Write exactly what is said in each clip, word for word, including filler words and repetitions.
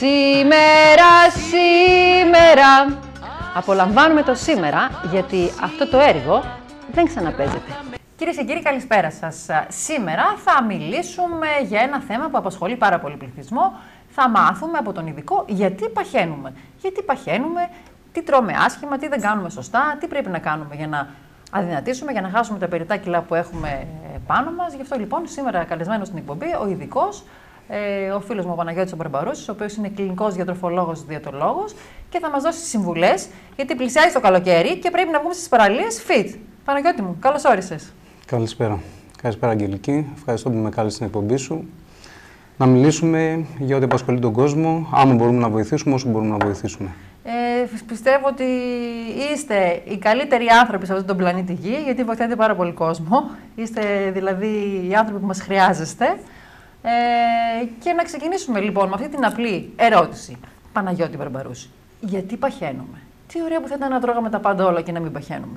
Σήμερα, σήμερα. Απολαμβάνουμε το σήμερα, γιατί αυτό το έργο δεν ξαναπαίζεται. Κυρίες και κύριοι, καλησπέρα σας. Σήμερα θα μιλήσουμε για ένα θέμα που απασχολεί πάρα πολύ πληθυσμό. Θα μάθουμε από τον ειδικό γιατί παχαίνουμε. Γιατί παχαίνουμε, τι τρώμε άσχημα, τι δεν κάνουμε σωστά, τι πρέπει να κάνουμε για να αδυνατήσουμε, για να χάσουμε τα περιττά κιλά που έχουμε πάνω μας. Γι' αυτό λοιπόν σήμερα καλεσμένος στην εκπομπή ο ειδικός, ε, ο φίλος μου ο Παναγιώτης ο Μπαρμπαρούσης, ο οποίος είναι κλινικός διατροφολόγος, διαιτολόγος και θα μας δώσει συμβουλές, γιατί πλησιάζει το καλοκαίρι και πρέπει να βγούμε στις παραλίες fit. Παναγιώτη μου, καλώς όρισες. Καλησπέρα. Καλησπέρα, Αγγελική. Ευχαριστώ που με κάλεσες στην εκπομπή σου. Να μιλήσουμε για ό,τι απασχολεί τον κόσμο, άμα μπορούμε να βοηθήσουμε, όσο μπορούμε να βοηθήσουμε. Ε, πιστεύω ότι είστε οι καλύτεροι άνθρωποι σε αυτόν τον πλανήτη Γη, γιατί βοηθάτε πάρα πολύ κόσμο. Είστε δηλαδή οι άνθρωποι που μας χρειάζεστε. Ε, και να ξεκινήσουμε λοιπόν με αυτή την απλή ερώτηση. Παναγιώτη Μπαρμπαρούση, γιατί παχαίνουμε? Τι ωραία που θα ήταν να τρώγαμε τα πάντα όλα και να μην παχαίνουμε.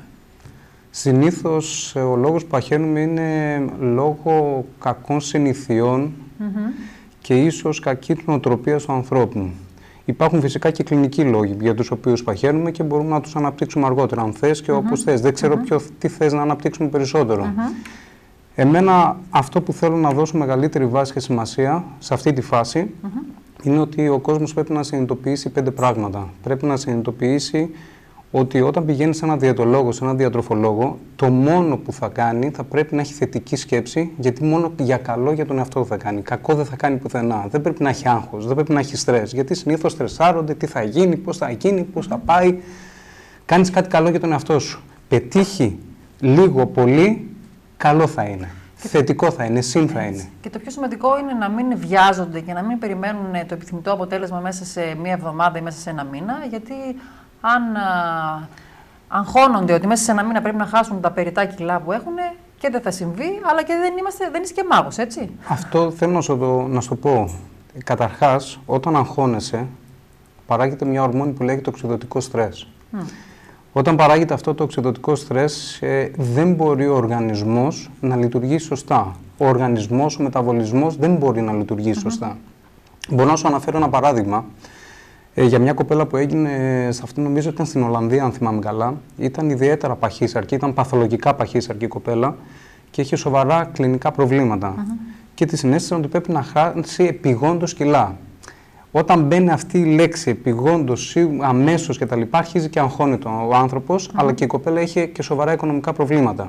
Συνήθως ο λόγος που παχαίνουμε είναι λόγω κακών συνηθιών mm-hmm. και ίσως κακή νοοτροπία του ανθρώπου. Υπάρχουν φυσικά και κλινικοί λόγοι για τους οποίους παχαίνουμε και μπορούμε να τους αναπτύξουμε αργότερα, αν θες και mm-hmm. όπως θες. Δεν ξέρω mm-hmm. ποιο, τι θες να αναπτύξουμε περισσότερο. Mm-hmm. Εμένα αυτό που θέλω να δώσω μεγαλύτερη βάση και σημασία σε αυτή τη φάση mm-hmm. είναι ότι ο κόσμος πρέπει να συνειδητοποιήσει πέντε πράγματα. Πρέπει να συνειδητοποιήσει ότι όταν πηγαίνει σε έναν διαιτολόγο, σε έναν διατροφολόγο, το μόνο που θα κάνει θα πρέπει να έχει θετική σκέψη, γιατί μόνο για καλό για τον εαυτό θα κάνει. Κακό δεν θα κάνει πουθενά. Δεν πρέπει να έχει άγχος, δεν πρέπει να έχει στρες. Γιατί συνήθως στρεσάρονται, τι θα γίνει, πώς θα γίνει, πώς θα πάει. Κάνεις κάτι καλό για τον εαυτό σου. Πετύχει λίγο πολύ, καλό θα είναι. Και θετικό θα είναι, συν θα είναι. Και το πιο σημαντικό είναι να μην βιάζονται και να μην περιμένουν το επιθυμητό αποτέλεσμα μέσα σε μία εβδομάδα ή μέσα σε ένα μήνα, γιατί αν α, αγχώνονται ότι μέσα σε ένα μήνα πρέπει να χάσουν τα περιττά κιλά που έχουν, και δεν θα συμβεί, αλλά και δεν, είμαστε, δεν είσαι και μάγος, έτσι. Αυτό θέλω να σου το, να σου το πω. Καταρχάς, όταν αγχώνεσαι, παράγεται μια ορμόνη που λέγεται οξυδοτικό στρες. Mm. Όταν παράγεται αυτό το οξυδοτικό στρες, ε, δεν μπορεί ο οργανισμός να λειτουργήσει σωστά. Ο οργανισμός, ο μεταβολισμός δεν μπορεί να λειτουργήσει mm-hmm. σωστά. Μπορώ να σου αναφέρω ένα παράδειγμα. Ε, για μια κοπέλα που έγινε, σε αυτή νομίζω ήταν στην Ολλανδία, αν θυμάμαι καλά. Ήταν ιδιαίτερα παχύσαρκη, ήταν παθολογικά παχύσαρκη η κοπέλα και είχε σοβαρά κλινικά προβλήματα. Mm-hmm. Και τη συνέστησαν ότι πρέπει να χάσει επειγόντως κιλά. Όταν μπαίνει αυτή η λέξη επειγόντως ή αμέσως κτλ., αρχίζει και αγχώνεται ο άνθρωπος, mm-hmm. αλλά και η κοπέλα είχε και σοβαρά οικονομικά προβλήματα.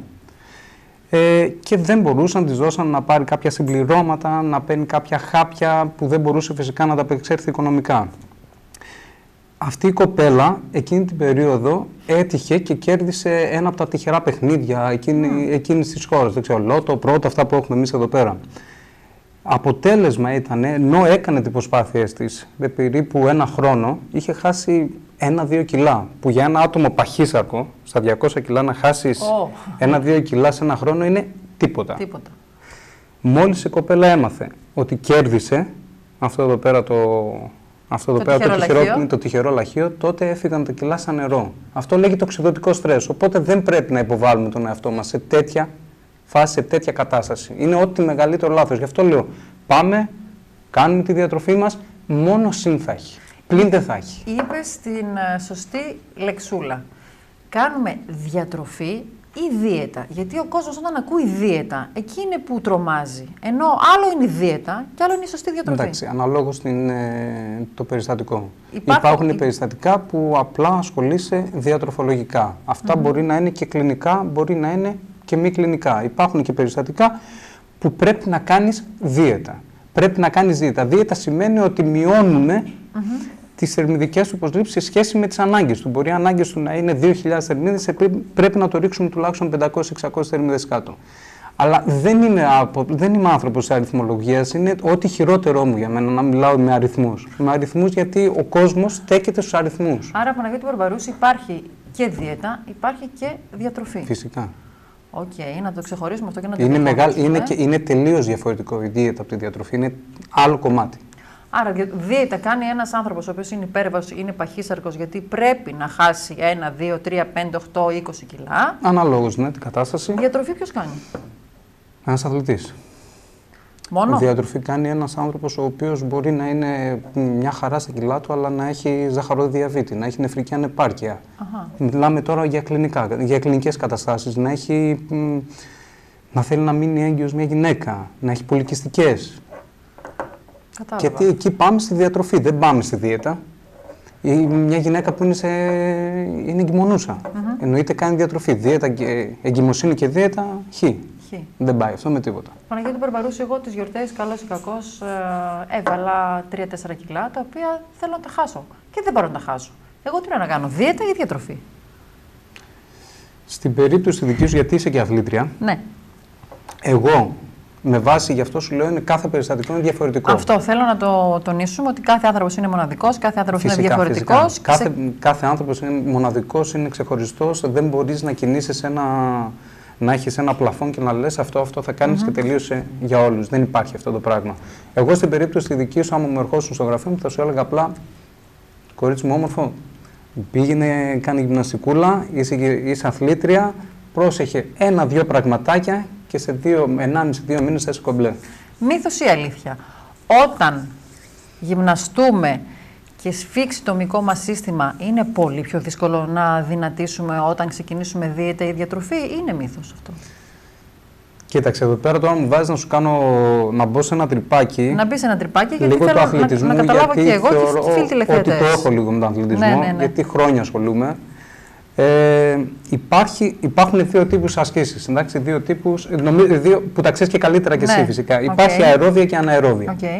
Ε, και δεν μπορούσαν, της δώσαν να πάρει κάποια συμπληρώματα, να παίρνει κάποια χάπια που δεν μπορούσε φυσικά να τα απεξέλθει οικονομικά. Αυτή η κοπέλα εκείνη την περίοδο έτυχε και κέρδισε ένα από τα τυχερά παιχνίδια εκείνη, mm. εκείνης της χώρας. Δεν ξέρω, λότο, πρώτο, αυτά που έχουμε εμείς εδώ πέρα. Αποτέλεσμα ήταν, ενώ έκανε τις προσπάθειές της, με περίπου ένα χρόνο, είχε χάσει ένα-δύο κιλά. Που για ένα άτομο παχύσαρκο, στα διακόσια κιλά, να χάσεις oh. ένα-δύο κιλά σε ένα χρόνο είναι τίποτα. τίποτα. Μόλις η κοπέλα έμαθε ότι κέρδισε αυτό εδώ πέρα το... Αυτό εδώ το πέρα τυχερό το τυχερό, λαχείο. το τυχερό λαχείο, τότε έφυγαν τα κιλά σαν νερό. Αυτό λέγεται οξυδοτικό στρες. Οπότε δεν πρέπει να υποβάλουμε τον εαυτό μας σε τέτοια φάση, σε τέτοια κατάσταση. Είναι ό,τι μεγαλύτερο λάθος. Γι' αυτό λέω, πάμε, κάνουμε τη διατροφή μας, μόνο συν θα έχει. Πλην δεν θα έχει. Είπες την σωστή λεξούλα. Κάνουμε διατροφή ή δίαιτα. Γιατί ο κόσμος όταν ακούει δίαιτα, εκεί είναι που τρομάζει. Ενώ άλλο είναι η δίαιτα και άλλο είναι η σωστή διατροφή. Εντάξει, αναλόγως την, ε, το περιστατικό. Υπάρχουν, Υπάρχουν υ... περιστατικά που απλά ασχολείσαι διατροφολογικά. Αυτά mm-hmm. μπορεί να είναι και κλινικά, μπορεί να είναι και μη κλινικά. Υπάρχουν και περιστατικά που πρέπει να κάνεις δίαιτα. Πρέπει να κάνεις δίαιτα. Δίαιτα σημαίνει ότι μειώνουμε mm-hmm. τις θερμιδικές του προσλήψεις σε σχέση με τις ανάγκες του. Μπορεί οι ανάγκες του να είναι δύο χιλιάδες θερμίδες, πρέπει να το ρίξουμε τουλάχιστον πεντακόσιες με εξακόσιες θερμίδες κάτω. Αλλά δεν, είναι, δεν είμαι άνθρωπος αριθμολογίας, είναι ό,τι χειρότερό μου για μένα να μιλάω με αριθμούς. Με αριθμούς γιατί ο κόσμος στέκεται στους αριθμούς. Άρα, Παναγιώτη Μπαρμπαρούση, υπάρχει και δίαιτα, υπάρχει και διατροφή. Φυσικά. Οκ, okay, να το ξεχωρίσουμε αυτό και να το είναι, μεγάλη, είναι, και, είναι τελείως διαφορετικό η δίαιτα από τη διατροφή, είναι άλλο κομμάτι. Άρα, δίαιτα κάνει ένας άνθρωπος ο οποίος είναι υπέρβαρος, είναι παχύσαρκος, γιατί πρέπει να χάσει ένα, δύο, τρία, πέντε, οκτώ, είκοσι κιλά. Αναλόγως, ναι, την κατάσταση. Διατροφή ποιος κάνει? Ένας αθλητής. Μόνο. Διατροφή κάνει ένας άνθρωπος ο οποίος μπορεί να είναι μια χαρά στα κιλά του, αλλά να έχει ζαχαροδιαβήτη, να έχει νεφρική ανεπάρκεια. Αχα. Μιλάμε τώρα για, κλινικά, για κλινικές καταστάσεις, να, έχει, να θέλει να μείνει έγκυος μια γυναίκα, να έχει πολυκυστικές. Κατάλαβα. Γιατί εκεί πάμε στη διατροφή, δεν πάμε στη δίαιτα. Ή μια γυναίκα που είναι, σε... είναι εγκυμονούσα. Mm-hmm. Εννοείται κάνει διατροφή. Δίαιτα και εγκυμοσύνη και δίαιτα, χ. Δεν πάει αυτό με τίποτα. Παναγιώτη Μπαρμπαρούση, εγώ τις γιορτές, καλώς ή κακώς, ε, έβαλα τρία τέσσερα κιλά, τα οποία θέλω να τα χάσω. Και δεν μπορώ να τα χάσω. Εγώ τι πρέπει να κάνω, δίαιτα ή διατροφή? Στην περίπτωση δική σου, γιατί είσαι και αθλήτρια, ναι. Εγώ, με βάση, γι' αυτό σου λέω, είναι κάθε περιστατικό είναι διαφορετικό. Αυτό θέλω να το τονίσουμε, ότι κάθε άνθρωπος είναι μοναδικός, κάθε άνθρωπος φυσικά, είναι διαφορετικός. Κάθε, σε... κάθε άνθρωπος είναι μοναδικός, είναι ξεχωριστός, δεν μπορείς να κινήσεις ένα... να έχεις ένα πλαφόν και να λες αυτό, αυτό θα κάνεις mm-hmm. και τελείωσε για όλους. Δεν υπάρχει αυτό το πράγμα. Εγώ στην περίπτωση τη δική σου, άμα μου ερχόσουν στο γραφείο μου, θα σου έλεγα απλά, κορίτσι μου όμορφο, πήγαινε, κάνει γυμναστικούλα, είσαι, είσαι αθλήτρια, πρόσεχε ένα-δύο πραγματάκια και σε δύο, ενάμιση δύο μήνες θα είσαι κομπλέ. Μύθος ή αλήθεια? Όταν γυμναστούμε και σφίξει το μυϊκό μας σύστημα, είναι πολύ πιο δύσκολο να δυνατήσουμε όταν ξεκινήσουμε δίαιτα ή διατροφή, ή είναι μύθος αυτό? Κοίταξε, εδώ πέρα τώρα μου βάζει να σου κάνω, να μπω σε ένα τρυπάκι. Να μπει σε ένα τρυπάκι, γιατί λίγο θέλω αθλητισμό, να, να καταλάβω και εγώ θεωρώ, τι φίλοι τηλεθεατές. Ότι το έχω λίγο με τον αθλητισμό, ναι, ναι, ναι. γιατί χρόνια ασχολούμαι. Ε, υπάρχει, υπάρχουν δύο τύπους ασκήσεις, εντάξει, δύο τύπους, νομίζω, δύο, που τα ξέρεις και καλύτερα και ναι, εσύ φυσικά. Okay. Υπάρχει αερόβια και αναερόβια. Okay.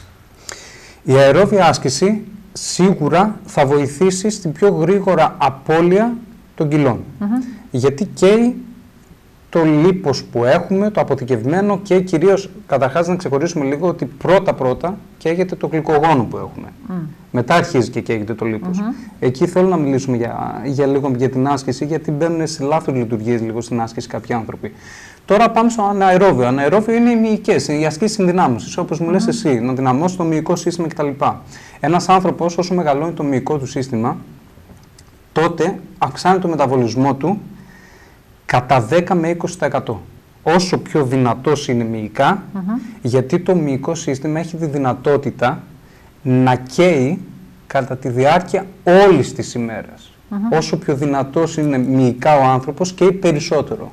Η αερόβια άσκηση σίγουρα θα βοηθήσει στην πιο γρήγορα απώλεια των κιλών. Mm-hmm. Γιατί καίει το λίπος που έχουμε, το αποθηκευμένο, και κυρίως, καταρχάς να ξεχωρίσουμε λίγο ότι πρώτα-πρώτα καίγεται το γλυκογόνο που έχουμε. Mm. Μετά αρχίζει και καίγεται το λίπος. Mm-hmm. Εκεί θέλω να μιλήσουμε για, για λίγο για την άσκηση, γιατί μπαίνουν σε λάθος λειτουργίες λίγο στην άσκηση κάποιοι άνθρωποι. Τώρα πάμε στο αναερόβιο. Αναερόβιο είναι οι μυϊκές, οι ασκήσεις συνδυνάμωσης, όπως μου mm-hmm. λες εσύ, να δυναμώσει το μυϊκό σύστημα κτλ. Ένας άνθρωπος, όσο μεγαλώνει το μυϊκό του σύστημα, τότε αυξάνει το μεταβολισμό του κατά δέκα με είκοσι τοις εκατό. Όσο πιο δυνατός είναι μυϊκά, mm-hmm. γιατί το μυϊκό σύστημα έχει τη δυνατότητα να καίει κατά τη διάρκεια όλης της ημέρας. Mm-hmm. Όσο πιο δυνατός είναι μυϊκά ο άνθρωπος, καίει περισσότερο.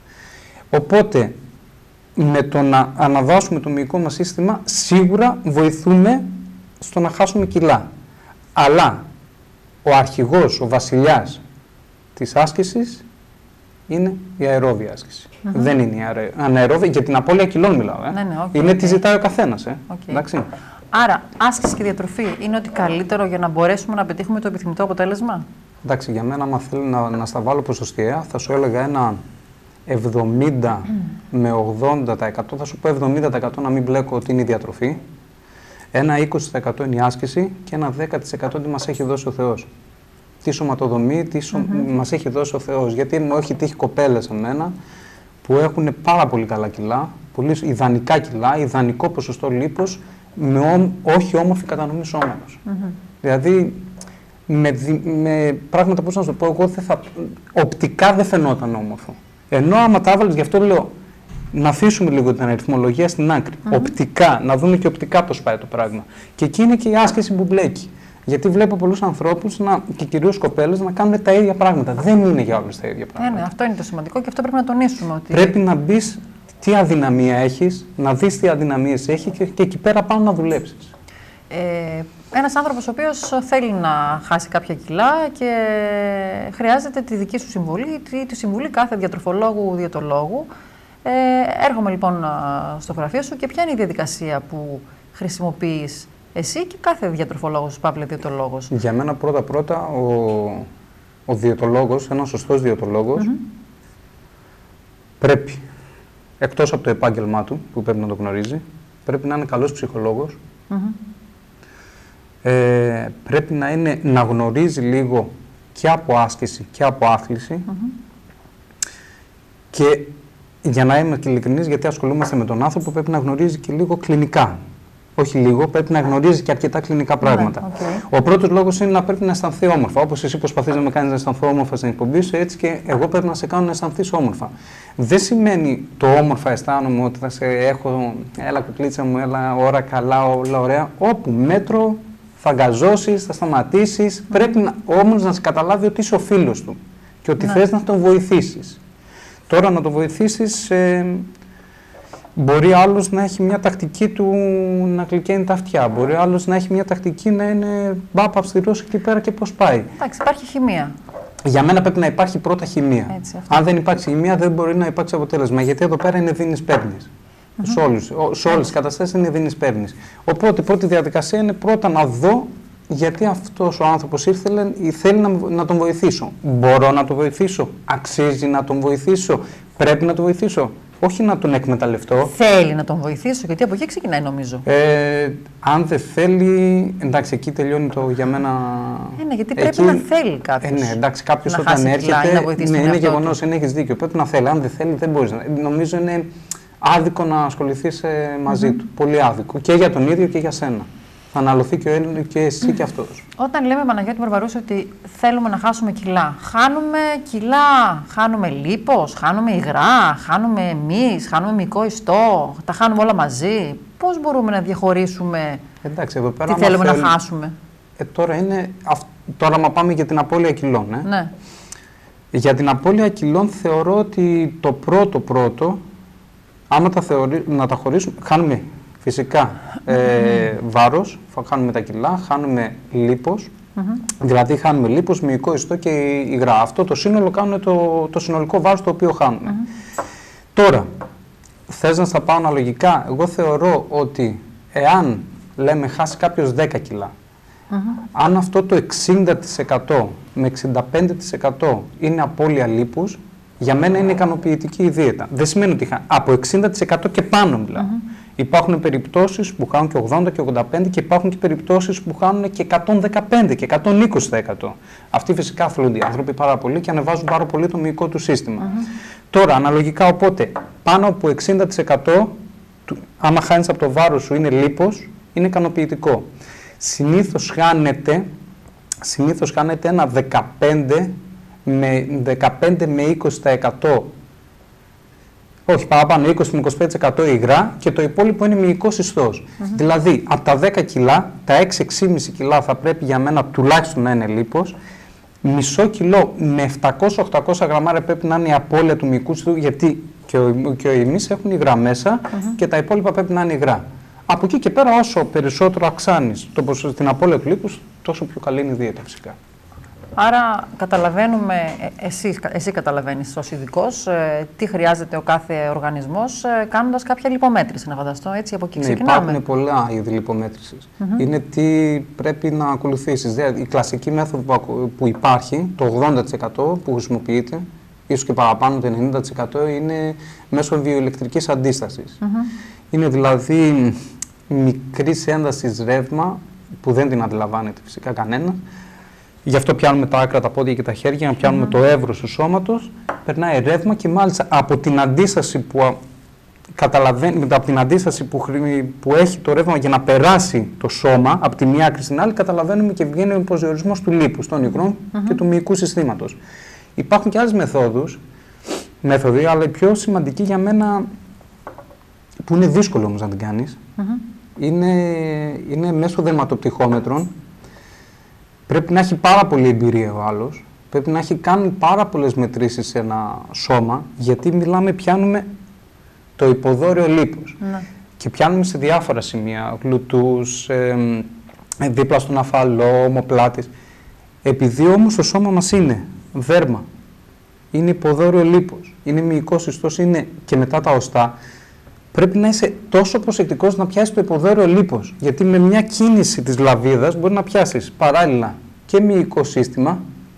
Οπότε, με το να αναβάσουμε το μυϊκό μας σύστημα, σίγουρα βοηθούμε στο να χάσουμε κιλά. Αλλά ο αρχηγός, ο βασιλιάς της άσκησης είναι η αερόβια άσκηση. Mm-hmm. Δεν είναι η αναερόβια, για την απώλεια κιλών μιλάω. Ε. Ναι, ναι, okay, είναι okay. τι ζητάει ο καθένας. Ε. Okay. Εντάξει. Άρα, άσκηση και διατροφή είναι ότι καλύτερο για να μπορέσουμε να πετύχουμε το επιθυμητό αποτέλεσμα? Εντάξει, για μένα, άμα θέλω να, να στα βάλω ποσοστιαία, θα σου έλεγα ένα εβδομήντα mm. με ογδόντα τοις εκατό, θα σου πω εβδομήντα τοις εκατό να μην μπλέκω ότι είναι η διατροφή, ένα είκοσι τοις εκατό είναι η άσκηση και ένα δέκα τοις εκατό τι μας έχει δώσει ο Θεός. Τι σωματοδομή, τι σω... mm-hmm. μας έχει δώσει ο Θεός. Γιατί μου έχει τύχει κοπέλες εμένα που έχουν πάρα πολύ καλά κιλά, πολύ ιδανικά κιλά, ιδανικό ποσοστό λίπος, με ό, όχι όμορφη κατανομή σώματος. Mm-hmm. Δηλαδή, με, με πράγματα, πώς να σου το πω, εγώ δεν θα, οπτικά δεν φαινόταν όμορφο. Ενώ άμα τα έβαλες, γι' αυτό λέω, να αφήσουμε λίγο την αριθμολογία στην άκρη. Mm-hmm. Οπτικά, να δούμε και οπτικά πώς πάει το πράγμα. Και εκεί είναι και η άσκηση που μπλέκει. Γιατί βλέπω πολλούς ανθρώπους να, και κυρίως κοπέλες να κάνουν τα ίδια πράγματα. Δεν είναι για όλες τα ίδια πράγματα. Ναι, ναι, αυτό είναι το σημαντικό και αυτό πρέπει να τονίσουμε. Ότι... Πρέπει να μπεις τι αδυναμία έχεις, να δεις τι αδυναμίες έχει και, και εκεί πέρα πάνω να δουλέψεις. Ε, ένας άνθρωπος ο οποίος θέλει να χάσει κάποια κιλά και χρειάζεται τη δική σου συμβουλή ή τη συμβουλή κάθε διατροφολόγου, διαιτολόγου. Ε, έρχομαι λοιπόν στο γραφείο σου και ποια είναι η διαδικασία που χρησιμοποιείς εσύ και κάθε διατροφολόγος, παύλα διαιτολόγος? Για μένα πρώτα-πρώτα ο, ο διαιτολόγος, ένας σωστός διαιτολόγος, mm-hmm. πρέπει, εκτός από το επάγγελμά του, που πρέπει να το γνωρίζει, πρέπει να είναι καλός ψυχολόγος, mm-hmm. ε, πρέπει να, είναι, να γνωρίζει λίγο και από άσκηση και από άθληση mm-hmm. και για να είμαι και ειλικρινής, γιατί ασχολούμαστε με τον άνθρωπο, πρέπει να γνωρίζει και λίγο κλινικά. όχι λίγο, πρέπει να γνωρίζει και αρκετά κλινικά πράγματα. Ναι, okay. Ο πρώτος λόγος είναι να πρέπει να αισθανθεί όμορφα. Όπως εσύ προσπαθείς να με κάνεις να αισθανθώ όμορφα στην εκπομπή σου, έτσι και εγώ πρέπει να σε κάνω να αισθανθείς όμορφα. Δεν σημαίνει το όμορφα αισθάνομαι ότι θα σε έχω, έλα κουκλίτσα μου, έλα ώρα καλά, όλα ωραία. Όπου μέτρο θα αγκαζώσεις, θα σταματήσεις. Mm. Πρέπει να, όμως να σε καταλάβει ότι είσαι ο φίλος του και ότι ναι. θες να τον βοηθήσεις. Τώρα να τον βοηθήσεις. Ε, Μπορεί άλλος να έχει μια τακτική του να κλικαίνει τα αυτιά. Μπορεί άλλος να έχει μια τακτική να είναι μπάπα αυστηρός εκεί πέρα και πώς πάει. Εντάξει, υπάρχει χημεία. Για μένα πρέπει να υπάρχει πρώτα χημεία. Έτσι, Αν δεν υπάρξει χημεία, δεν μπορεί να υπάρξει αποτέλεσμα. Γιατί εδώ πέρα είναι δίνεις παίρνεις. Mm-hmm. Σε, όλους, σε όλες τις καταστάσεις είναι δίνεις παίρνεις. Οπότε η πρώτη διαδικασία είναι πρώτα να δω γιατί αυτός ο άνθρωπος ήρθε, θέλει να, να τον βοηθήσω. Μπορώ να τον βοηθήσω. Αξίζει να τον βοηθήσω. Πρέπει να τον βοηθήσω. Όχι να τον εκμεταλλευτώ. Θέλει να τον βοηθήσω, γιατί από εκεί ξεκινάει νομίζω. Ε, αν δεν θέλει, εντάξει, εκεί τελειώνει το για μένα. Ε, ναι, γιατί εκεί, πρέπει να θέλει κάποιος. Ε, ναι, εντάξει, κάποιος να όταν έρχεται. Να βοηθήσει ναι, τον είναι του. γεγονός, είναι έχεις δίκιο. Πρέπει να θέλει. Αν δεν θέλει, δεν μπορείς. Νομίζω είναι άδικο να ασχοληθείς μαζί mm-hmm. του. Πολύ άδικο. Και για τον ίδιο και για σένα. Θα αναλωθεί και, ο, και εσύ mm. και αυτός. Όταν λέμε, Παναγιώτη Μπαρμπαρούση, ότι θέλουμε να χάσουμε κιλά, χάνουμε κιλά, χάνουμε λίπος, χάνουμε υγρά, χάνουμε εμείς, χάνουμε μυϊκό ιστό, τα χάνουμε όλα μαζί. Πώς μπορούμε να διαχωρίσουμε Εντάξει, εδώ πέρα τι θέλουμε θέλ... να χάσουμε. Ε, τώρα, είναι... τώρα μα πάμε για την απώλεια κιλών. Ε. Ναι. Για την απώλεια κιλών θεωρώ ότι το πρώτο πρώτο, άμα τα θεωρεί... να τα χωρίσουμε, χάνουμε φυσικά ε, mm-hmm. βάρος, χάνουμε τα κιλά, χάνουμε λίπος, mm-hmm. δηλαδή χάνουμε λίπος, μυϊκό ιστό και υγρά. Αυτό το σύνολο κάνουν το, το συνολικό βάρος το οποίο χάνουμε. Mm-hmm. Τώρα, θες να στα πάω αναλογικά, εγώ θεωρώ ότι εάν λέμε χάσει κάποιος δέκα κιλά, mm-hmm. αν αυτό το εξήντα τοις εκατό με εξήντα πέντε τοις εκατό είναι απώλεια λίπους, για μένα είναι ικανοποιητική η δίαιτα. Δεν σημαίνει ότι είχα από εξήντα τοις εκατό και πάνω μιλάω. Mm-hmm. Υπάρχουν περιπτώσεις που χάνουν και ογδόντα και ογδόντα πέντε και υπάρχουν και περιπτώσεις που χάνουν και εκατόν δεκαπέντε και εκατόν είκοσι τοις εκατό. Αυτοί φυσικά αθλούνται οι άνθρωποι πάρα πολύ και ανεβάζουν πάρα πολύ το μυϊκό του σύστημα. Mm-hmm. Τώρα, αναλογικά, οπότε, πάνω από εξήντα τοις εκατό, άμα χάνεις από το βάρος σου είναι λίπος, είναι ικανοποιητικό. Συνήθως χάνεται, συνήθως χάνεται ένα δεκαπέντε με είκοσι τοις εκατό, όχι παραπάνω, είκοσι με είκοσι πέντε τοις εκατό υγρά και το υπόλοιπο είναι μυϊκός ιστός. Mm-hmm. Δηλαδή, από τα δέκα κιλά, τα έξι με έξι κόμμα πέντε κιλά θα πρέπει για μένα τουλάχιστον να είναι λίπος. Μισό κιλό με επτακόσια με οχτακόσια γραμμάρια πρέπει να είναι η απώλεια του μυϊκού ιστού, γιατί και ο, και ο ημείς έχουν υγρά μέσα mm-hmm. και τα υπόλοιπα πρέπει να είναι υγρά. Από εκεί και πέρα, όσο περισσότερο αυξάνεις το ποσοστό στην απώλεια του λίπους, τόσο πιο καλή είναι η δίαιτα φυσικά. Άρα καταλαβαίνουμε, εσύ, εσύ καταλαβαίνεις ως ειδικός, ε, τι χρειάζεται ο κάθε οργανισμός ε, κάνοντας κάποια λιπομέτρηση, να φανταστώ, έτσι, από εκεί ναι, ξεκινάμε. Υπάρχουν πολλά είδη λιπομέτρησης. Mm-hmm. Είναι τι πρέπει να ακολουθήσεις. Δηλαδή, η κλασική μέθοδο που υπάρχει, το ογδόντα τοις εκατό που χρησιμοποιείται, ίσως και παραπάνω το ενενήντα τοις εκατό, είναι μέσω βιοηλεκτρικής αντίστασης. Mm-hmm. Είναι δηλαδή μικρής έντασης ρεύμα, που δεν την αντιλαμβάνεται φυσικά κανένα. Γι' αυτό πιάνουμε τα άκρα, τα πόδια και τα χέρια, για να πιάνουμε mm. το εύρος του σώματος. Περνάει ρεύμα και μάλιστα από την αντίσταση που, καταλαβαίνει, από την αντίσταση που, που έχει το ρεύμα για να περάσει το σώμα από τη μία άκρη στην άλλη, καταλαβαίνουμε και βγαίνει ο προσδιορισμός του λίπους, των υγρών mm-hmm. και του μυϊκού συστήματος. Υπάρχουν και άλλες μεθόδους, μέθοδοι, αλλά η πιο σημαντική για μένα, που είναι δύσκολο όμως να την κάνεις, mm-hmm. είναι, είναι μέσω δερματοπτυχόμετρων. Πρέπει να έχει πάρα πολλή εμπειρία ο άλλος, πρέπει να έχει κάνει πάρα πολλές μετρήσεις σε ένα σώμα, γιατί μιλάμε, πιάνουμε το υποδόρειο λίπος. Ναι. Και πιάνουμε σε διάφορα σημεία, γλουτούς, ε, ε, δίπλα στον αφαλό, ομοπλάτης. Επειδή όμως το σώμα μας είναι δέρμα, είναι υποδόρειο λίπος, είναι μυϊκός ιστός, είναι και μετά τα οστά, πρέπει να είσαι τόσο προσεκτικός να πιάσεις το υποδόρειο λίπος. Γιατί με μια κίνηση της λαβίδας μπορεί να πιάσεις παράλληλα και μυϊκό σύστημα,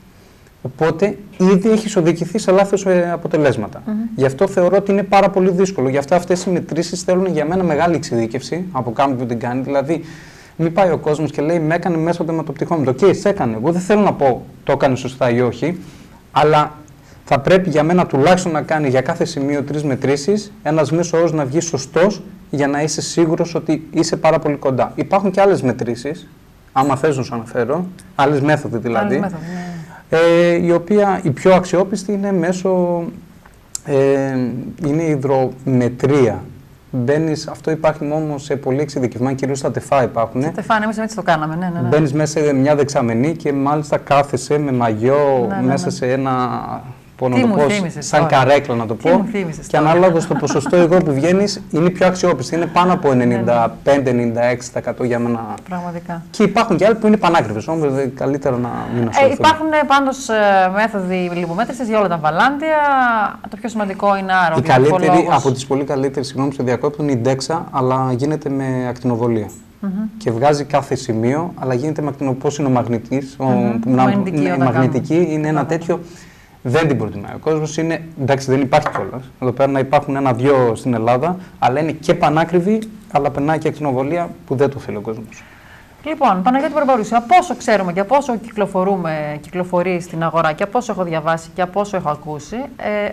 οπότε ήδη έχεις οδηγηθεί σε λάθος αποτελέσματα. Mm-hmm. Γι' αυτό θεωρώ ότι είναι πάρα πολύ δύσκολο. Γι' αυτό αυτές οι μετρήσεις θέλουν για μένα μεγάλη εξειδίκευση από κάποιον που την κάνει. Δηλαδή, μην πάει ο κόσμος και λέει με έκανε μέσα από το πτυχόμετρο. Και okay, σε έκανε. Εγώ δεν θέλω να πω το έκανε σωστά ή όχι, αλλά θα πρέπει για μένα τουλάχιστον να κάνει για κάθε σημείο τρεις μετρήσεις, ένας μέσος όρος να βγει σωστός για να είσαι σίγουρος ότι είσαι πάρα πολύ κοντά. Υπάρχουν και άλλες μετρήσεις, άμα θες να σου αναφέρω, άλλες μέθοδοι δηλαδή, άλλες μέθοδοι, ναι. ε, η οποία η πιο αξιόπιστη είναι μέσω, ε, είναι η υδρομετρία. Μπαίνεις, αυτό υπάρχει όμως σε πολύ εξειδικευμένα, κυρίως στα τεφά υπάρχουν. Στα τεφά, εμείς έτσι το κάναμε, ναι, ναι, ναι. Μπαίνεις μέσα σε μια δεξαμενή και μάλιστα κάθεσαι με μαγιό ναι, ναι, ναι. μέσα σε ένα, πω, να το πω, σαν τώρα. Καρέκλα να το πω. Και ανάλογα στο ποσοστό υγρό που βγαίνεις είναι πιο αξιόπιστη. Είναι πάνω από ενενήντα πέντε με ενενήντα έξι τοις εκατό για μένα. Πραγματικά. Και υπάρχουν και άλλοι που είναι πανάκριβες, όμως καλύτερα να μην ασχοληθούμε. Ε, υπάρχουν πάντως ε, μέθοδοι λιπομέτρησης για όλα τα βαλάντια. Το πιο σημαντικό είναι άρα. Η καλύτερη, από τις πολύ καλύτερες, συγγνώμη σε διακόπτω, είναι η ντέξα, αλλά γίνεται με ακτινοβολία. Mm-hmm. Και βγάζει κάθε σημείο, αλλά γίνεται με ακτινοβολία. Πώς είναι ο μαγνητής, mm-hmm. ο, να, μαγνητική, ναι, η μαγνητική είναι ένα τέτοιο. Δεν την προτιμάει. Ο κόσμος είναι. Εντάξει, δεν υπάρχει κιόλας. Εδώ πέρα να υπάρχουν ένα-δυο στην Ελλάδα, αλλά είναι και πανάκριβη, αλλά περνάει και ακτινοβολία που δεν το θέλει ο κόσμος. Λοιπόν, Παναγιώτη Μπαρμπαρούση, από όσο ξέρουμε και από όσο κυκλοφορούμε, κυκλοφορεί στην αγορά και από όσο έχω διαβάσει και από όσο έχω ακούσει, ε,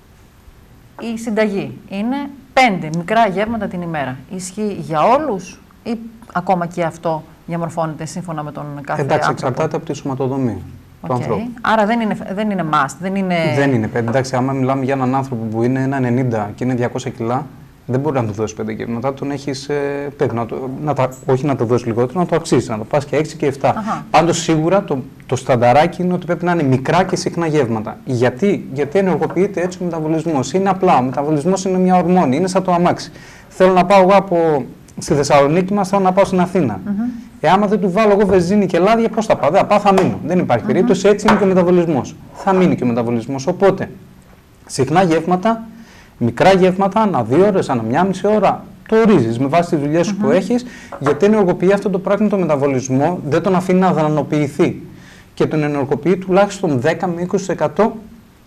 η συνταγή είναι πέντε μικρά γεύματα την ημέρα. Ισχύει για όλους ή ακόμα και αυτό διαμορφώνεται σύμφωνα με τον κάθε Εντάξει, άνθρωπο? εξαρτάται από τη σωματοδομή. Okay. Άρα δεν είναι, δεν είναι must, δεν είναι... Δεν είναι πέντε. Εντάξει, άμα μιλάμε για έναν άνθρωπο που είναι ένα ενενήντα και είναι διακόσια κιλά, δεν μπορεί να του δώσει πέντε γεύματα. Τον έχεις, ε, πρέπει να το, να τα, όχι να το δώσει λιγότερο, να το αυξήσει, να το πας και έξι και επτά. Πάντως σίγουρα το, το στανταράκι είναι ότι πρέπει να είναι μικρά και συχνά γεύματα. Γιατί, Γιατί ενεργοποιείται έτσι ο μεταβολισμός. Είναι απλά, ο μεταβολισμός είναι μια ορμόνη, είναι σαν το αμάξι. Θέλω να πάω εγώ από στη Θεσσαλονίκη μας, θέλω να πάω στην Αθήνα. Mm-hmm. Ε, άμα δεν του βάλω εγώ βενζίνη και λάδια, πώς θα πάω? Δεν θα πάω, θα μείνω. Δεν υπάρχει mm-hmm. περίπτωση, έτσι είναι και ο μεταβολισμός. Θα μείνει και ο μεταβολισμός. Οπότε, συχνά γεύματα, μικρά γεύματα, ανά δύο ώρες, ανά μία μισή ώρα, το ορίζεις με βάση τις δουλειές σου mm-hmm. που έχεις, γιατί ενεργοποιεί αυτό το πράγμα το μεταβολισμό, δεν τον αφήνει να δρανοποιηθεί. Και τον ενεργοποιεί τουλάχιστον δέκα με είκοσι τοις εκατό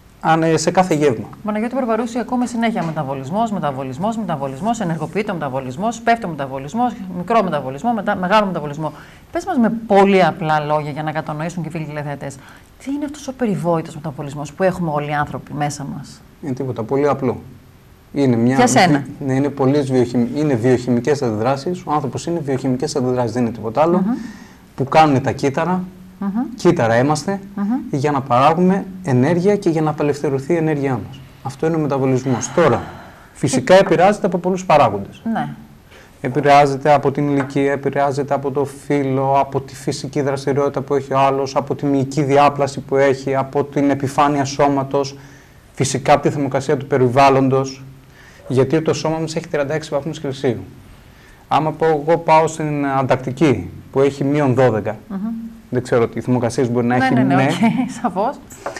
σε κάθε γεύμα. Παναγιώτη Μπαρμπαρούση, ακούμε συνέχεια μεταβολισμός, μεταβολισμός, μεταβολισμός, ενεργοποιείται ο μεταβολισμός, πέφτει ο μεταβολισμός, μικρό μεταβολισμό, μετα... μεγάλο μεταβολισμό. Πες μας με πολύ απλά λόγια για να κατανοήσουν και οι φίλοι τηλεθεατές. Τι είναι αυτός ο περιβόητος μεταβολισμός που έχουμε όλοι οι άνθρωποι μέσα μας? Είναι τίποτα, πολύ απλό. Είναι μια... Για σένα. Ναι, είναι, βιοχημ... είναι βιοχημικές αντιδράσεις. Ο άνθρωπος είναι βιοχημικές αντιδράσεις, δεν είναι τίποτα άλλο. Mm-hmm. Που κάνουν τα κύτταρα. Mm-hmm. Κύτταρα είμαστε mm-hmm. για να παράγουμε ενέργεια και για να απελευθερωθεί η ενέργειά μας. Αυτό είναι ο μεταβολισμός. Τώρα, φυσικά επηρεάζεται από πολλούς παράγοντες. Ναι. Επηρεάζεται από την ηλικία, επηρεάζεται από το φύλο, από τη φυσική δραστηριότητα που έχει ο άλλος, από τη μυϊκή διάπλαση που έχει, από την επιφάνεια σώματος, φυσικά από τη θερμοκρασία του περιβάλλοντος. Γιατί το σώμα μας έχει τριάντα έξι βαθμούς Κελσίου. Άμα πω, εγώ πάω στην Ανταρκτική που έχει μείον δώδεκα. Mm-hmm. Δεν ξέρω τι θερμοκρασίες μπορεί να ναι, έχει. Ναι, ναι, ναι, okay, σαφώς.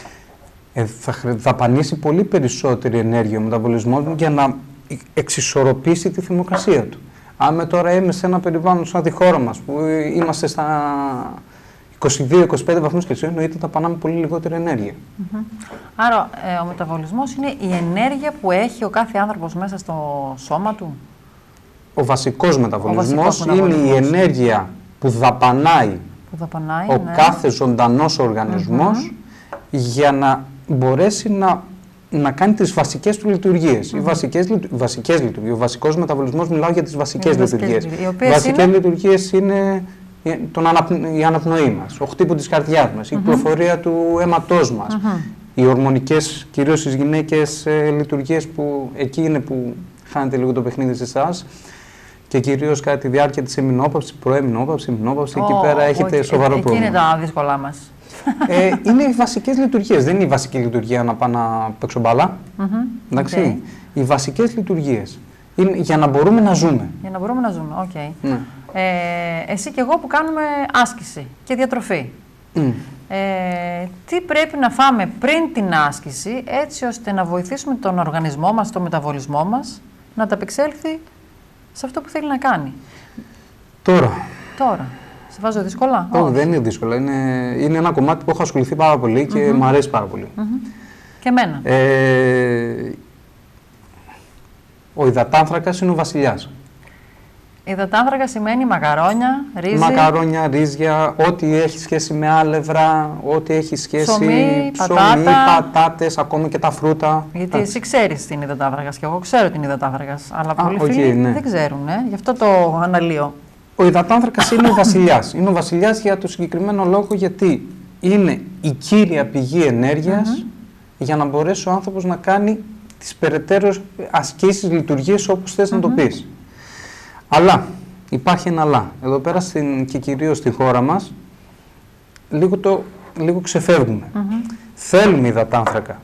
Ε, θα δαπανίσει πολύ περισσότερη ενέργεια ο μεταβολισμός μου για να εξισορροπήσει τη θερμοκρασία του. Αν τώρα είμαι σε ένα περιβάλλον σαν τη χώρα μας που είμαστε στα είκοσι δύο με είκοσι πέντε βαθμούς Κελσίου, εννοείται θα πανάμε πολύ λιγότερη ενέργεια. Mm-hmm. Άρα ε, ο μεταβολισμός είναι η ενέργεια που έχει ο κάθε άνθρωπος μέσα στο σώμα του. Ο βασικός μεταβολισμός, ο βασικός είναι η ενέργεια που δαπανάει Που δαπανάει, ο ναι. κάθε ζωντανός οργανισμός mm-hmm. για να μπορέσει να, να κάνει τις βασικές του λειτουργίες. Mm-hmm. Οι βασικές, βασικές λειτουργίες. Ο βασικός μεταβολισμός, μιλάω για τις βασικές οι λειτουργίες. Οι βασικές είναι... λειτουργίες είναι τον αναπ... η αναπνοή μας, ο χτύπο της καρδιάς μας, mm-hmm. η κυκλοφορία του αίματός μας, mm-hmm. οι ορμονικές, κυρίως στις γυναίκες, ε, λειτουργίες που εκεί είναι που χάνεται λίγο το παιχνίδι σε εσάς. Και κυρίως κατά τη διάρκεια της εμεινόπαυσης, προεμεινόπαυση, εμεινόπαυση, oh, εκεί πέρα έχετε oh, σοβαρό εκεί πρόβλημα. Εκεί είναι τα δύσκολά μας. Ε, είναι οι βασικές λειτουργίες. Δεν είναι η βασική λειτουργία να πάω να παίξω μπάλα. Mm-hmm. Εντάξει. Okay. Οι βασικές λειτουργίες είναι για να μπορούμε να ζούμε. Για να μπορούμε να ζούμε, οκ. Okay. Mm. Ε, εσύ και εγώ που κάνουμε άσκηση και διατροφή. Mm. Ε, τι πρέπει να φάμε πριν την άσκηση, έτσι ώστε να βοηθήσουμε τον οργανισμό μας, τον μεταβολισμό μας, να ανταπεξέλθει σε αυτό που θέλει να κάνει. Τώρα. Τώρα. Σε βάζω δύσκολα? Όχι, Όχι. δεν είναι δύσκολα. Είναι, είναι ένα κομμάτι που έχω ασχοληθεί πάρα πολύ και mm-hmm. μου αρέσει πάρα πολύ. Mm-hmm. Και εμένα. Ε, ο υδατάνθρακας είναι ο βασιλιάς. Υδατάνθρακα σημαίνει μακαρόνια, ρύζι. Μακαρόνια, ρύζια, ό,τι έχει σχέση με άλευρα, ό,τι έχει σχέση ψωμί, ψωμί, πατάτα. πατάτες, ακόμα και τα φρούτα. Γιατί εσύ ξέρεις τι είναι υδατάνθρακας και εγώ ξέρω τι είναι υδατάνθρακας, αλλά Α, πολλοί okay, φίλοι ναι. δεν ξέρουν, ε? Γι' αυτό το αναλύω. Ο υδατάνθρακας είναι ο βασιλιάς. Είναι ο βασιλιάς για το συγκεκριμένο λόγο, γιατί είναι η κύρια πηγή ενέργειας mm-hmm. για να μπορέσει ο άνθρωπος να κάνει τις περαιτέρω ασκήσεις, λειτουργίες, όπως θες mm-hmm. να το πεις. Αλλά, υπάρχει ένα αλλά. Εδώ πέρα στην, και κυρίως στη χώρα μας, λίγο, το, λίγο ξεφεύγουμε. Mm-hmm. Θέλουμε υδατάνθρακα,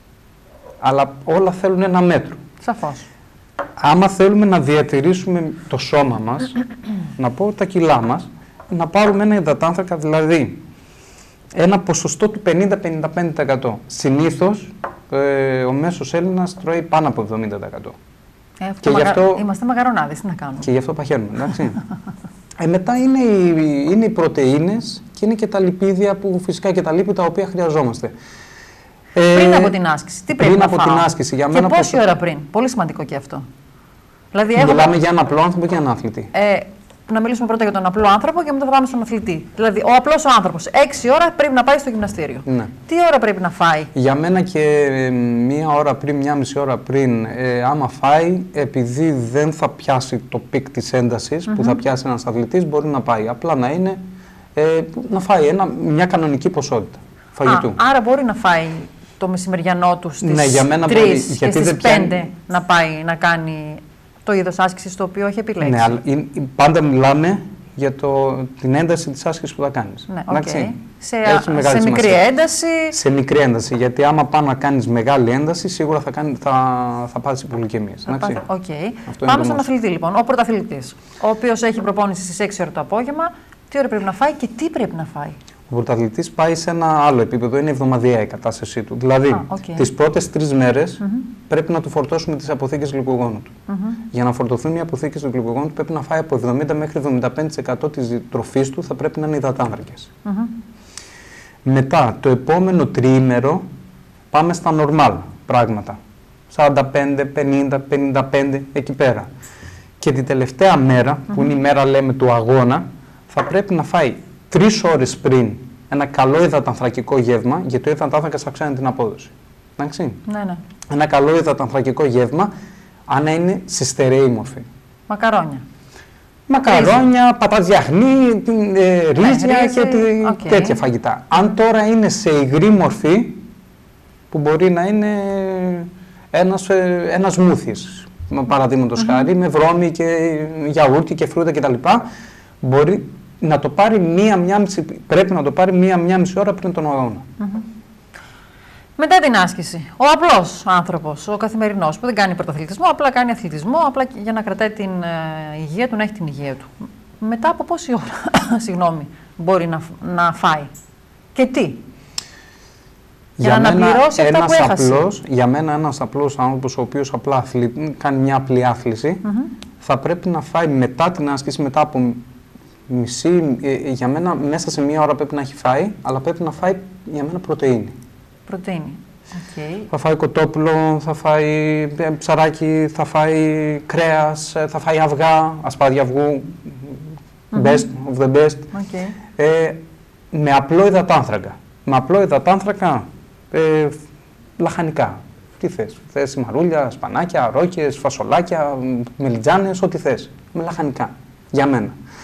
αλλά όλα θέλουν ένα μέτρο. Σαφώς. Άμα θέλουμε να διατηρήσουμε το σώμα μας, να πω τα κιλά μας, να πάρουμε ένα υδατάνθρακα, δηλαδή ένα ποσοστό του πενήντα με πενήντα πέντε τοις εκατό. Συνήθως, ε, ο μέσος Έλληνας τρώει πάνω από εβδομήντα τοις εκατό. Ε, και μαγα... αυτό... Είμαστε μαγαρονάδες, τι να κάνουμε. Και γι' αυτό παχαίνουμε, εντάξει. ε, μετά είναι οι, είναι οι πρωτεΐνες και είναι και τα λιπίδια, που φυσικά και τα λίπη τα οποία χρειαζόμαστε. Πριν ε, από την άσκηση, τι πρέπει πριν να από φάω. την άσκηση, για και μένα πόση πως... ώρα πριν, πολύ σημαντικό και αυτό. Δηλαδή, Μιλάμε έχουμε... για έναν απλό άνθρωπο και έναν αθλητή. Ε, να μιλήσουμε πρώτα για τον απλό άνθρωπο και μετά θα πάμε στον αθλητή. Δηλαδή, ο απλός άνθρωπος, έξι ώρα πρέπει να πάει στο γυμναστήριο. Ναι. Τι ώρα πρέπει να φάει? Για μένα και ε, μία ώρα πριν, μία μισή ώρα πριν, ε, άμα φάει, επειδή δεν θα πιάσει το πικ της έντασης mm-hmm. που θα πιάσει ένας αθλητής, μπορεί να πάει. Απλά να είναι, ε, να φάει ένα, μια κανονική ποσότητα φαγητού. Α, άρα μπορεί να φάει το μεσημεριανό του στις ναι, για μένα τρεις μπορεί, και γιατί στις δεν πέντε πιάνει... να πάει να κάνει το είδος άσκησης το οποίο έχει επιλέξει. Ναι, αλλά πάντα μιλάμε για το, την ένταση της άσκησης που θα κάνεις. Ναι, okay. Σε, Έχει σε μικρή ένταση. Σε μικρή ένταση, γιατί άμα πάει να κάνεις μεγάλη ένταση, σίγουρα θα, κάνει, θα, θα πάθεις υπολικεμίες. Okay. Πάμε στον αθλητή λοιπόν, ο πρωταθλητής, ο οποίος έχει προπόνηση στις έξι ώρα το απόγευμα. Τι ώρα πρέπει να φάει και τι πρέπει να φάει? Ο πρωταθλητής πάει σε ένα άλλο επίπεδο, είναι εβδομαδιαία η κατάστασή του. Δηλαδή, Α, okay. τις πρώτες τρεις μέρες mm-hmm. πρέπει να του φορτώσουμε τις αποθήκες γλυκογόνου του. Mm-hmm. Για να φορτωθούν οι αποθήκες του γλυκογόνου του, πρέπει να φάει από εβδομήντα μέχρι εβδομήντα πέντε τοις εκατό της τροφής του, θα πρέπει να είναι υδατάνθρακες. Mm-hmm. Μετά, το επόμενο τριήμερο, πάμε στα normal πράγματα. σαράντα πέντε, πενήντα, πενήντα πέντε, εκεί πέρα. Και την τελευταία μέρα, mm-hmm. που είναι η μέρα, λέμε, του αγώνα, θα πρέπει να φάει τρεις ώρες πριν ένα καλό υδατανθρακικό γεύμα, γιατί ο υδατάνθρακας αυξάνει την απόδοση. Εντάξει. Ναι, ναι. Ένα καλό υδατανθρακικό γεύμα, αν είναι σε στερεή μορφή. Μακαρόνια. Μακαρόνια, πατατζιαχνί, ε, ρύζια ναι, και okay. τέτοια φαγητά. Αν τώρα είναι σε υγρή μορφή, που μπορεί να είναι ένας, ένας μούθης, παραδείγματος mm-hmm. χάρη, με βρώμη και γιαούρτι και φρούτα κτλ. Μπορεί να το πάρει μία, μία μισή, πρέπει να το πάρει μία, μία μισή ώρα πριν τον αγώνα. Mm-hmm. Μετά την άσκηση, ο απλός άνθρωπος, ο καθημερινός, που δεν κάνει πρωταθλητισμό, απλά κάνει αθλητισμό, απλά για να κρατάει την uh, υγεία του, να έχει την υγεία του. Μετά από πόση ώρα, συγγνώμη, μπορεί να, να φάει και τι? Για, για να αναπληρώσει αυτά που έχασε. Απλός, για μένα ένας απλός άνθρωπος, ο οποίος απλά αθλη, κάνει μια απλή άθληση, mm-hmm. θα πρέπει να φάει μετά την άσκηση, μετά από μισή, ε, για μένα μέσα σε μία ώρα πρέπει να έχει φάει, αλλά πρέπει να φάει για μένα πρωτεΐνη. Πρωτεΐνη. Okay. Θα φάει κοτόπουλο, θα φάει ψαράκι, θα φάει κρέας, θα φάει αυγά, ασπάδια αυγού, mm-hmm. best of the best. Okay. Ε, με απλό υδατάνθρακα. Με απλό υδατάνθρακα, ε, λαχανικά. Τι θες, θες μαρούλια, σπανάκια, ρόκες, φασολάκια, μελιτζάνες, ό,τι θες. Με λαχανικά, για μένα.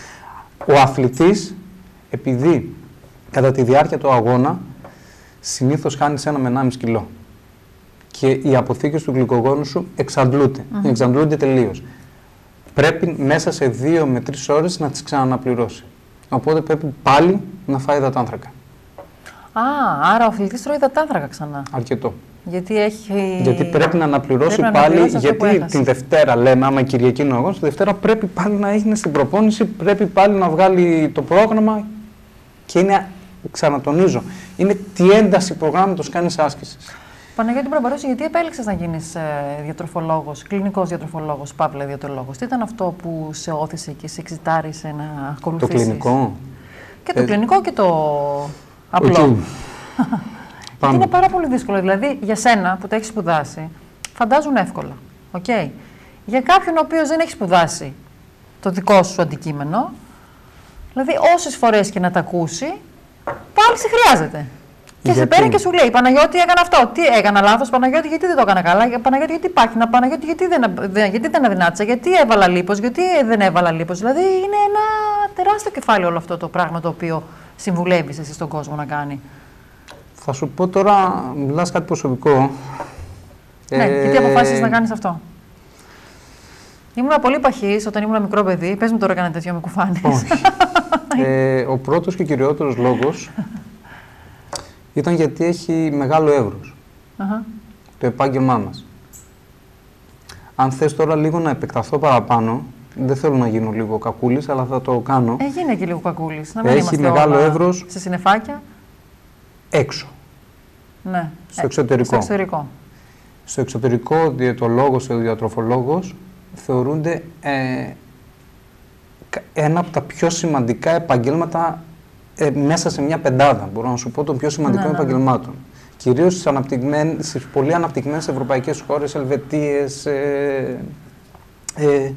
Ο αθλητής, επειδή κατά τη διάρκεια του αγώνα συνήθως χάνεις ένα με ενάμιση κιλό και οι αποθήκες του γλυκογόνου σου εξαντλούνται, mm-hmm. εξαντλούνται τελείως. Πρέπει μέσα σε δύο με τρεις ώρες να τις ξαναναπληρώσει. Οπότε πρέπει πάλι να φάει υδατάνθρακα. Α, άρα ο αθλητής τρώει υδατάνθρακα ξανά. Αρκετό. Γιατί, έχει... γιατί πρέπει να αναπληρώσει πρέπει πάλι, να αναπληρώσει γιατί την Δευτέρα λέμε, άμα Κυριακή είναι ο αγώνας, τη Δευτέρα πρέπει πάλι να είναι στην προπόνηση, πρέπει πάλι να βγάλει το πρόγραμμα και είναι, ξανατονίζω, είναι τι ένταση προγράμματος κάνεις άσκησης. Παναγιώτη Μπραμπαρούση, γιατί επέλεξες να γίνεις ε, διατροφολόγος, κλινικός διατροφολόγος, παύλα διατρολόγος? Τι ήταν αυτό που σε όθησε και σε εξητάρισε να ακολουθήσεις? Το κλινικό. Και το ε... κλινικό και το απλό. Okay. Γιατί είναι πάρα πολύ δύσκολο. Δηλαδή, για σένα που τα έχεις σπουδάσει, φαντάζουν εύκολα. Okay. Για κάποιον ο οποίος δεν έχει σπουδάσει το δικό σου αντικείμενο. Δηλαδή, όσες φορές και να τα ακούσει, πάλι σε χρειάζεται. Και γιατί? σε παίρνει και σου λέει: Παναγιώτη, έκανα αυτό. Τι έκανα λάθος, Παναγιώτη, γιατί δεν το έκανα καλά. Παναγιώτη, γιατί πάχυνα. Παναγιώτη, γιατί δεν, δεν, γιατί δεν αδυνάτησα. Γιατί έβαλα λίπος, γιατί δεν έβαλα λίπος. Δηλαδή, είναι ένα τεράστιο κεφάλαιο όλο αυτό το πράγμα το οποίο συμβουλεύεις εσύ στον κόσμο να κάνει. Θα σου πω τώρα, μιλάς κάτι προσωπικό. Ναι, ε... γιατί αποφάσισες να κάνεις αυτό? Ήμουν πολύ παχής όταν ήμουν μικρό παιδί. Πες μου τώρα κανένα τέτοιο, με κουφάνεις. Όχι. ε, ο πρώτος και κυριότερος λόγος ήταν γιατί έχει μεγάλο εύρος Uh-huh. το επάγγελμά μας. Αν θες τώρα λίγο να επεκταθώ παραπάνω, δεν θέλω να γίνω λίγο κακούλης, αλλά θα το κάνω. Ε, γίνε και λίγο κακούλης. Να μην έχει είμαστε μεγάλο όλα εύρος σε συννεφάκια. Έξω. Ναι. Στο ε, εξωτερικό. Στο εξωτερικό. Στο εξωτερικό, ο διαιτολόγος και ο διατροφολόγος θεωρούνται ε, ένα από τα πιο σημαντικά επαγγέλματα ε, μέσα σε μια πεντάδα, μπορώ να σου πω, των πιο σημαντικών ναι, ναι, επαγγελμάτων. Κυρίως στις, στις πολύ αναπτυγμένες ευρωπαϊκές χώρες, Ελβετίες, ε, ε,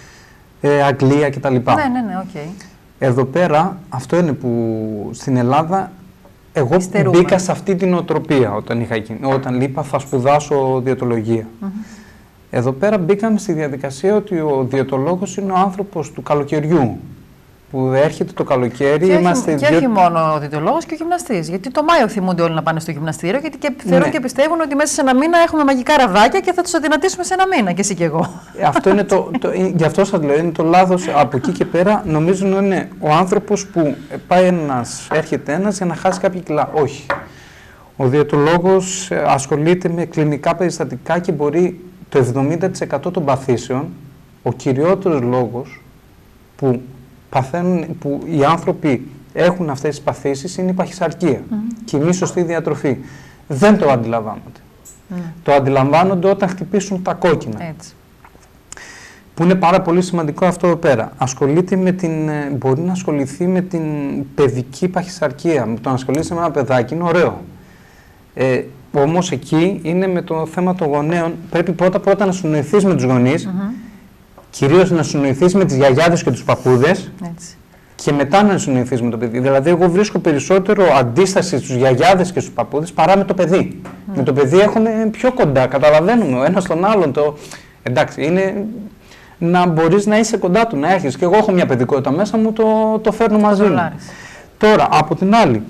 ε, Αγγλία κτλ. Ναι, ναι, ναι, οκ. Okay. Εδώ πέρα, αυτό είναι που στην Ελλάδα εγώ Ιστερούμε. μπήκα σε αυτή την οτροπία όταν, είχα, όταν είπα θα σπουδάσω διαιτολογία. Mm-hmm. Εδώ πέρα μπήκαμε στη διαδικασία ότι ο διαιτολόγος είναι ο άνθρωπος του καλοκαιριού. Που έρχεται το καλοκαίρι, και είμαστε όχι, δύο... Και όχι μόνο ο διαιτολόγος και ο γυμναστής. Γιατί το Μάιο θυμούνται όλοι να πάνε στο γυμναστήριο, γιατί και θεωρούν ναι. και πιστεύουν ότι μέσα σε ένα μήνα έχουμε μαγικά ραβδάκια και θα τους αδυνατήσουμε σε ένα μήνα, και εσύ και εγώ. Αυτό είναι το, το, γι' αυτό σας λέω, είναι το λάθος. Από εκεί και πέρα νομίζουν ότι είναι ο άνθρωπος που πάει ένας, έρχεται ένας για να χάσει κάποια κιλά. Όχι. Ο διαιτολόγος ασχολείται με κλινικά περιστατικά και μπορεί το εβδομήντα τοις εκατό των παθήσεων, ο κυριότερος λόγος που, παθαίνουν, που οι άνθρωποι έχουν αυτές τις παθήσεις είναι η παχυσαρκία mm. και η μη σωστή διατροφή. Δεν το αντιλαμβάνονται. Mm. Το αντιλαμβάνονται όταν χτυπήσουν τα κόκκινα. Έτσι. Που είναι πάρα πολύ σημαντικό αυτό εδώ πέρα. Ασχολείται με την, μπορεί να ασχοληθεί με την παιδική παχυσαρκία. Με το να ασχολείσαι με ένα παιδάκι είναι ωραίο. Ε, όμως εκεί είναι με το θέμα των γονέων. Πρέπει πρώτα πρώτα να συνοηθείς με τους γονείς, mm-hmm. κυρίως να συνοηθείς με τις γιαγιάδες και τους παππούδες και μετά να συνοηθείς με το παιδί. Δηλαδή, εγώ βρίσκω περισσότερο αντίσταση στους γιαγιάδες και στους παππούδες παρά με το παιδί. Mm. Με το παιδί έχουμε πιο κοντά, καταλαβαίνουμε ο ένας τον άλλον. Το... Εντάξει, είναι να μπορείς να είσαι κοντά του, να έχεις. Και εγώ έχω μια παιδικότητα μέσα μου, το, το φέρνω μαζί μου. Τώρα, από την άλλη,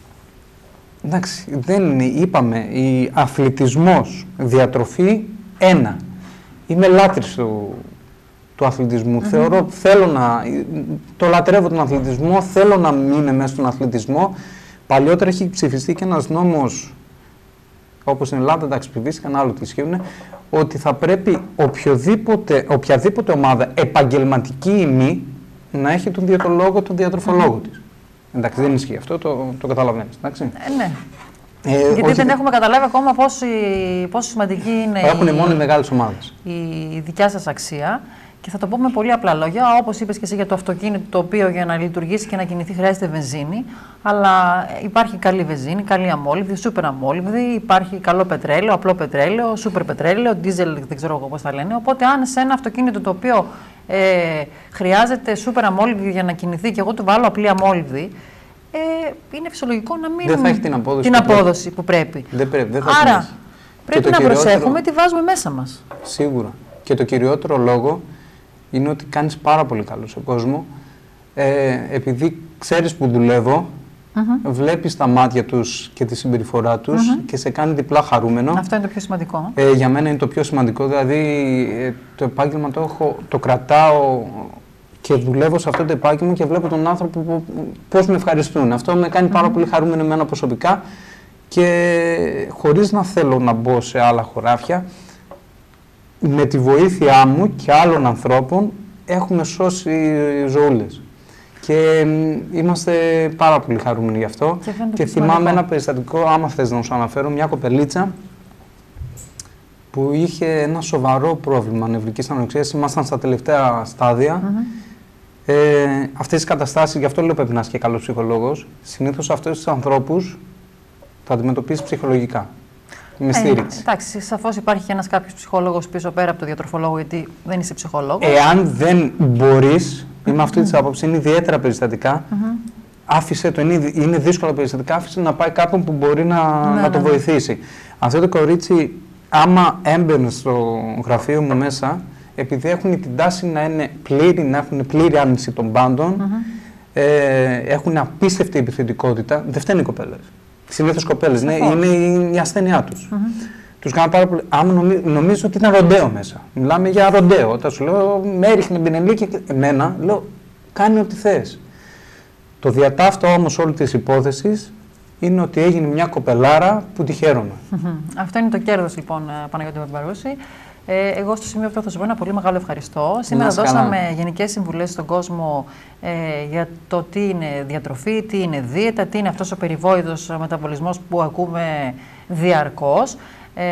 εντάξει, δεν είναι, είπαμε, η αθλητισμός, διατροφή, ένα. Είμαι λάτρης του, του αθλητισμού. Mm-hmm. Θεωρώ, θέλω να, το λατρεύω τον αθλητισμό, θέλω να μείνω μέσα στον αθλητισμό. Παλιότερα έχει ψηφιστεί και ένας νόμος, όπως στην Ελλάδα, εντάξει, ψηφίστηκαν, άλλο τι ισχύουν, ότι θα πρέπει οποιοδήποτε, οποιαδήποτε ομάδα, επαγγελματική ή μη, να έχει τον διαιτολόγο, τον διατροφολόγο mm-hmm. της. Εντάξει, δεν ισχύει αυτό, το, το καταλαβαίνεις, εντάξει. Ε, ναι. Ε, Γιατί όχι, δεν έχουμε καταλάβει ακόμα πόσο, πόσο σημαντική είναι έχουν η, μόνο οι μεγάλες ομάδες. η δικιά σας αξία. Και θα το πω με πολύ απλά λόγια, όπως είπες και εσύ για το αυτοκίνητο, το οποίο για να λειτουργήσει και να κινηθεί χρειάζεται βενζίνη. Αλλά υπάρχει καλή βενζίνη, καλή αμόλυβδη, σούπερ αμόλυβδη, υπάρχει καλό πετρέλαιο, απλό πετρέλαιο, σούπερ πετρέλαιο, ντίζελ, δεν ξέρω εγώ πώς θα λένε. Οπότε, αν σε ένα αυτοκίνητο το οποίο ε, χρειάζεται σούπερ αμόλυβδη για να κινηθεί και εγώ του βάλω απλή αμόλυβδη, ε, είναι φυσιολογικό να μην δεν θα έχει την απόδοση, την που, απόδοση πρέπει. που πρέπει. Δεν πρέπει δεν θα Άρα, πρέπει να κυριότερο... προσέχουμε τι βάζουμε μέσα μας. Σίγουρα. Και το κυριότερο λόγο είναι ότι κάνεις πάρα πολύ καλό στον κόσμο. Ε, επειδή ξέρεις που δουλεύω, mm-hmm. βλέπεις τα μάτια τους και τη συμπεριφορά τους mm-hmm. και σε κάνει διπλά χαρούμενο. Αυτό είναι το πιο σημαντικό. Ε, για μένα είναι το πιο σημαντικό. Δηλαδή, ε, το επάγγελμα το, έχω, το κρατάω και δουλεύω σε αυτό το επάγγελμα και βλέπω τον άνθρωπο που, πώς με ευχαριστούν. Αυτό με κάνει mm-hmm. πάρα πολύ χαρούμενο εμένα προσωπικά και χωρίς να θέλω να μπω σε άλλα χωράφια, με τη βοήθειά μου και άλλων ανθρώπων έχουμε σώσει ζωούλες. Και είμαστε πάρα πολύ χαρούμενοι γι' αυτό. Και, και θυμάμαι ένα περιστατικό, άμα θες να σου αναφέρω, μια κοπελίτσα που είχε ένα σοβαρό πρόβλημα νευρικής ανοξίας. Ήμασταν στα τελευταία στάδια. Mm-hmm. ε, αυτές τις καταστάσεις, γι' αυτό λέω πρέπει να είσαι και καλός ψυχολόγος, συνήθως αυτούς τους ανθρώπους θα αντιμετωπίσεις ψυχολογικά. με στήριξη. Ε, εντάξει, σαφώς υπάρχει και ένας κάποιος ψυχολόγος πίσω πέρα από το διατροφολόγο, γιατί δεν είσαι ψυχολόγος. Εάν δεν μπορείς, είμαι αυτή της άποψη, είναι ιδιαίτερα περιστατικά. Mm-hmm. Άφησε το, είναι, είναι δύσκολα περιστατικά, άφησε να πάει κάποιον που μπορεί να, ναι, να το ναι, βοηθήσει. Αυτό το κορίτσι, άμα έμπαινε στο γραφείο μου μέσα, επειδή έχουν την τάση να είναι πλήρη, να έχουν πλήρη άρνηση των πάντων, mm-hmm. ε, έχουν απίστευτη επιθετικότητα, δεν φταίνουν οι κοπέλες. Συνήθως κοπέλες, ναι, είναι η, η ασθένειά τους. Mm-hmm. Τους κάνω πάρα πολύ. Άμα νομι, νομίζω ότι ήταν ροντέο μέσα. Μιλάμε για ροντέο. Όταν σου λέω, με έριχνε μπινελί και εμένα, λέω, κάνει ό,τι θες. Το διατάφτο όμως όλη της υπόθεσης είναι ότι έγινε μια κοπελάρα που τη χαίρομαι. Mm-hmm. Αυτό είναι το κέρδος λοιπόν, Παναγιώτη Μπαρμπαρούση. Ε, εγώ στο σημείο αυτό θα σου πω ένα πολύ μεγάλο ευχαριστώ. Σήμερα δώσαμε γενικές συμβουλές στον κόσμο ε, για το τι είναι διατροφή, τι είναι δίαιτα, τι είναι αυτός ο περιβόηδος μεταβολισμός που ακούμε διαρκώς. Ε,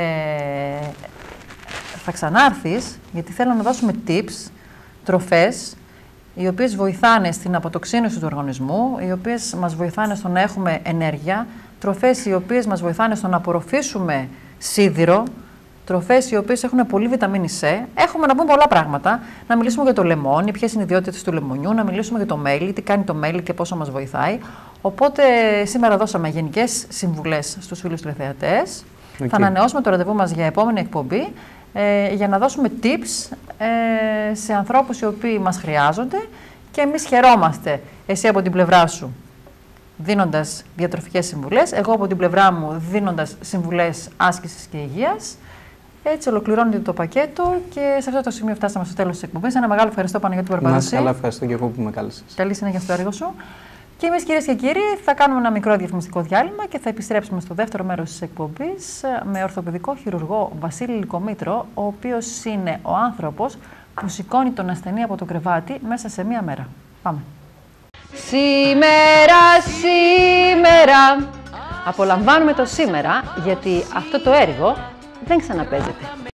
θα ξανάρθεις, γιατί θέλω να δώσουμε tips, τροφές, οι οποίες βοηθάνε στην αποτοξίνωση του οργανισμού, οι οποίες μας βοηθάνε στο να έχουμε ενέργεια, τροφές οι οποίες μας βοηθάνε στο να απορροφήσουμε σίδηρο, τροφές οι οποίες έχουν πολύ βιταμίνη C. Έχουμε να πούμε πολλά πράγματα. Να μιλήσουμε για το λεμόνι, ποιες είναι οι ιδιότητες του λεμονιού, να μιλήσουμε για το μέλι, τι κάνει το μέλι και πόσο μας βοηθάει. Οπότε σήμερα δώσαμε γενικές συμβουλές στους φίλους τηλεθεατές. Okay. Θα ανανεώσουμε το ραντεβού μας για επόμενη εκπομπή ε, για να δώσουμε tips ε, σε ανθρώπους οι οποίοι μας χρειάζονται και εμείς χαιρόμαστε. Εσύ από την πλευρά σου δίνοντας διατροφικές συμβουλές, εγώ από την πλευρά μου δίνοντας συμβουλές άσκησης και υγείας. Έτσι ολοκληρώνεται το πακέτο και σε αυτό το σημείο φτάσαμε στο τέλος της εκπομπής. Ένα μεγάλο ευχαριστώ, Παναγιώτη Μπαρμπαρούση. Να είσαι καλά, ευχαριστώ και εγώ που με κάλεσες. Καλή συνέχεια στο έργο σου. Και εμείς, κυρίες και κύριοι, θα κάνουμε ένα μικρό διαφημιστικό διάλειμμα και θα επιστρέψουμε στο δεύτερο μέρος της εκπομπής με ορθοπαιδικό χειρουργό Βασίλη Λυκομήτρο, ο οποίος είναι ο άνθρωπος που σηκώνει τον ασθενή από το κρεβάτι μέσα σε μία μέρα. Πάμε. Σήμερα, σήμερα. Απολαμβάνουμε το σήμερα, γιατί αυτό το έργο δεν ξαναπαίζεται.